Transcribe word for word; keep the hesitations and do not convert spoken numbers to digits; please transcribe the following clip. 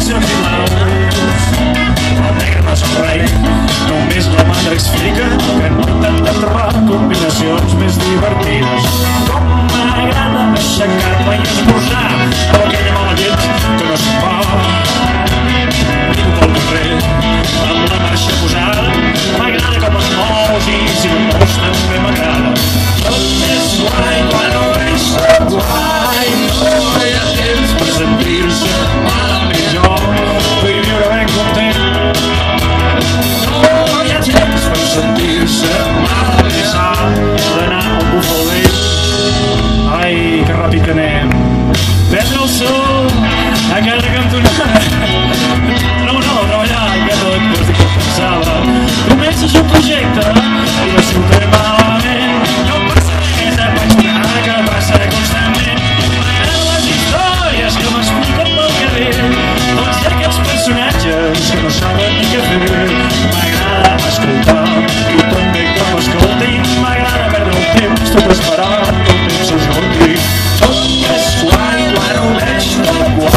condicions ideals. El negre no és el rei, només la mandra explica que no t'han de trobar combinacions més divertides. Com m'agrada aixecar-me i esmorzar amb aquella mala llet que no se'n va. Viu pel carrer amb la marxa posada, m'agrada com es mous i si no et mous també m'agrada. Tot és guai quan ho veig tot guai, no hi ha temps per sentir-se malament. Jo vull viure ben content, no hi ha temps per sentir-se malament. S'ha d'anar al búfal vell. Ai, que ràpid que anem. Prendre el sol a cada cantonada. No, no, treballar aquest lector que pensava. Comences un projecte i la ciutat malament. No passa res, eh, vaig anar que passa constantment. M'agraden les històries que m'expliquen pel carrer, tots aquests personatges que no saben ni què fer. M'agrada escoltar i també que m'escoltin. M'agrada perdre el temps tot esperant que el temps s'esgoti. Tot és guai quan ho veig tot guai.